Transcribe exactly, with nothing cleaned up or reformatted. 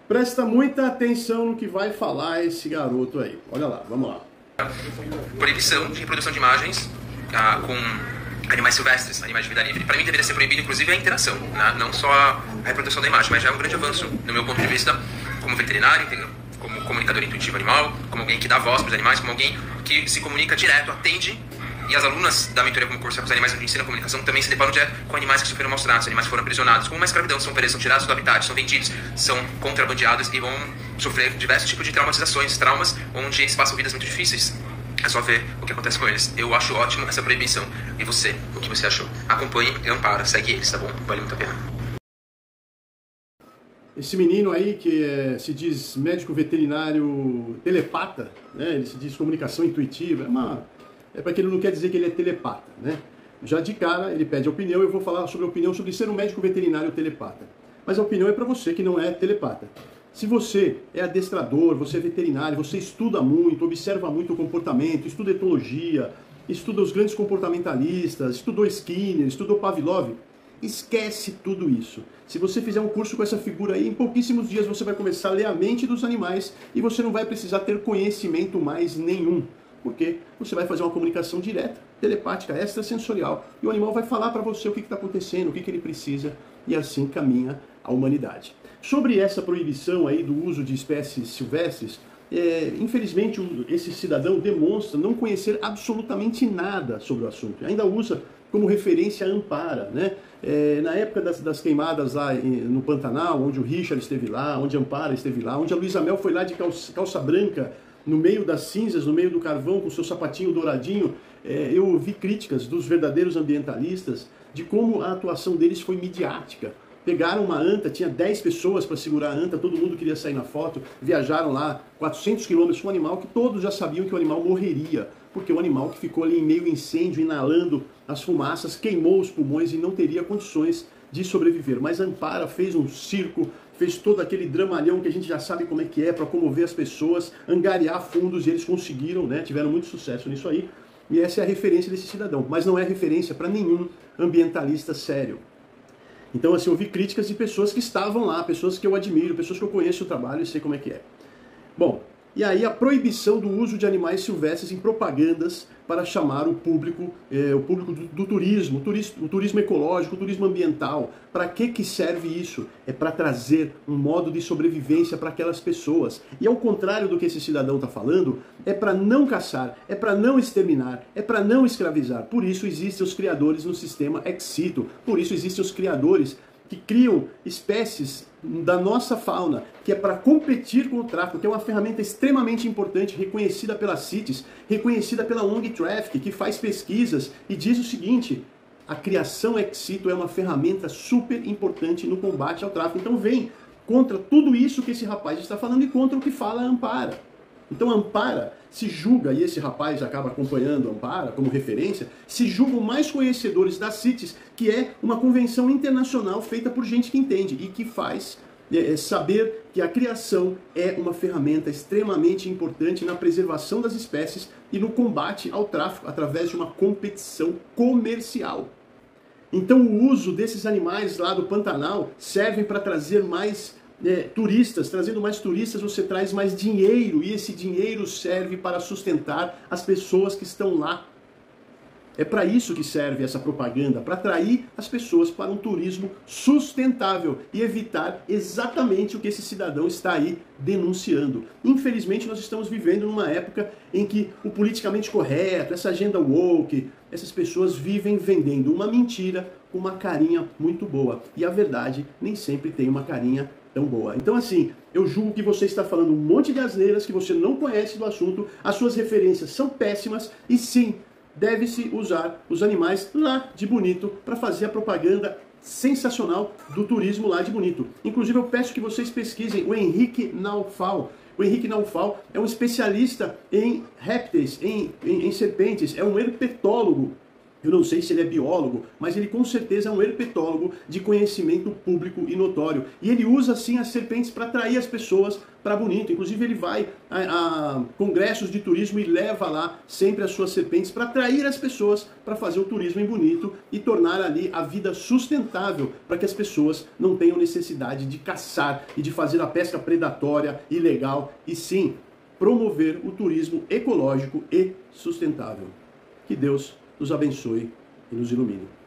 Presta muita atenção no que vai falar esse garoto aí. Olha lá, vamos lá. Proibição de reprodução de imagens ah, com animais silvestres, animais de vida livre. Para mim deveria ser proibido, inclusive, a interação, né? Não só a reprodução da imagem, mas já é um grande avanço, no meu ponto de vista, como veterinário, como comunicador intuitivo animal, como alguém que dá voz para os animais, como alguém que se comunica direto, atende. E as alunas da mentoria como curso para os animais onde ensina a comunicação também se deparam direto com animais que sofreram maus tratos, animais que foram aprisionados, com uma escravidão, são presos, são tirados do habitat, são vendidos, são contrabandeados e vão sofrer diversos tipos de traumatizações, traumas, onde eles passam vidas muito difíceis. É só ver o que acontece com eles. Eu acho ótimo essa proibição. E você? O que você achou? Acompanhe e ampara, segue eles, tá bom? Vale muito a pena. Esse menino aí que é, se diz médico veterinário telepata, né? Ele se diz comunicação intuitiva, é uma... É para que ele não quer dizer que ele é telepata, né? Já de cara, ele pede opinião, eu vou falar sobre a opinião sobre ser um médico veterinário telepata. Mas a opinião é para você que não é telepata. Se você é adestrador, você é veterinário, você estuda muito, observa muito o comportamento, estuda etologia, estuda os grandes comportamentalistas, estudou Skinner, estudou Pavlov, esquece tudo isso. Se você fizer um curso com essa figura aí, em pouquíssimos dias você vai começar a ler a mente dos animais e você não vai precisar ter conhecimento mais nenhum. Porque você vai fazer uma comunicação direta, telepática, extrasensorial, e o animal vai falar para você o que está acontecendo, o que, que ele precisa, e assim caminha a humanidade. Sobre essa proibição aí do uso de espécies silvestres, é, infelizmente esse cidadão demonstra não conhecer absolutamente nada sobre o assunto. Ainda usa como referência a Ampara, né? É, na época das, das queimadas lá no Pantanal, onde o Richard esteve lá, onde a Ampara esteve lá, onde a Luísa Mel foi lá de calça, calça branca, no meio das cinzas, no meio do carvão, com seu sapatinho douradinho, é, eu ouvi críticas dos verdadeiros ambientalistas de como a atuação deles foi midiática. Pegaram uma anta, tinha dez pessoas para segurar a anta, todo mundo queria sair na foto, viajaram lá quatrocentos quilômetros com um animal que todos já sabiam que o animal morreria, porque o animal que ficou ali em meio incêndio, inalando as fumaças, queimou os pulmões e não teria condições de sobreviver. Mas a Ampara fez um circo, fez todo aquele dramalhão que a gente já sabe como é que é, para comover as pessoas, angariar fundos, e eles conseguiram, né? Tiveram muito sucesso nisso aí, e essa é a referência desse cidadão, mas não é referência para nenhum ambientalista sério. Então, assim, eu ouvi críticas de pessoas que estavam lá, pessoas que eu admiro, pessoas que eu conheço o trabalho e sei como é que é. Bom, e aí a proibição do uso de animais silvestres em propagandas para chamar o público, eh, o público do, do turismo, o turismo, o turismo ecológico, o turismo ambiental. Para que que serve isso? É para trazer um modo de sobrevivência para aquelas pessoas. E ao contrário do que esse cidadão está falando, é para não caçar, é para não exterminar, é para não escravizar. Por isso existem os criadores no sistema ex situ, por isso existem os criadores que criam espécies da nossa fauna, que é para competir com o tráfico, que é uma ferramenta extremamente importante, reconhecida pela CITES, reconhecida pela O N G Traffic, que faz pesquisas e diz o seguinte: a criação ex situ é uma ferramenta super importante no combate ao tráfico. Então vem contra tudo isso que esse rapaz está falando e contra o que fala a Ampara. Então a Ampara se julga, e esse rapaz acaba acompanhando a Ampara como referência, se julgam mais conhecedores da CITES, que é uma convenção internacional feita por gente que entende e que faz é, saber que a criação é uma ferramenta extremamente importante na preservação das espécies e no combate ao tráfico através de uma competição comercial. Então o uso desses animais lá do Pantanal servem para trazer mais É, turistas, trazendo mais turistas você traz mais dinheiro, e esse dinheiro serve para sustentar as pessoas que estão lá. É para isso que serve essa propaganda, para atrair as pessoas para um turismo sustentável e evitar exatamente o que esse cidadão está aí denunciando. Infelizmente nós estamos vivendo numa época em que o politicamente correto, essa agenda woke, essas pessoas vivem vendendo uma mentira com uma carinha muito boa, e a verdade nem sempre tem uma carinha tão boa. Então assim, eu julgo que você está falando um monte de asneiras que você não conhece do assunto, as suas referências são péssimas, e sim, deve-se usar os animais lá de Bonito para fazer a propaganda sensacional do turismo lá de Bonito. Inclusive eu peço que vocês pesquisem o Henrique Naufal. O Henrique Naufal é um especialista em répteis, em, em, em serpentes, é um herpetólogo Eu não sei se ele é biólogo, mas ele com certeza é um herpetólogo de conhecimento público e notório. E ele usa, assim, as serpentes para atrair as pessoas para Bonito. Inclusive, ele vai a, a congressos de turismo e leva lá sempre as suas serpentes para atrair as pessoas para fazer o turismo em Bonito e tornar ali a vida sustentável, para que as pessoas não tenham necessidade de caçar e de fazer a pesca predatória, ilegal, e sim promover o turismo ecológico e sustentável. Que Deus nos abençoe e nos ilumine.